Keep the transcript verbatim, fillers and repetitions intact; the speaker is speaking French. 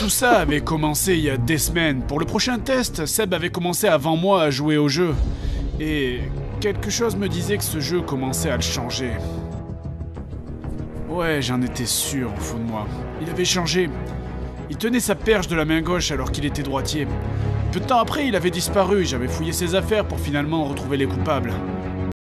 Tout ça avait commencé il y a des semaines. Pour le prochain test, Seb avait commencé avant moi à jouer au jeu. Et quelque chose me disait que ce jeu commençait à le changer. Ouais, j'en étais sûr au fond de moi. Il avait changé. Il tenait sa perche de la main gauche alors qu'il était droitier. Peu de temps après, il avait disparu et j'avais fouillé ses affaires pour finalement retrouver les coupables.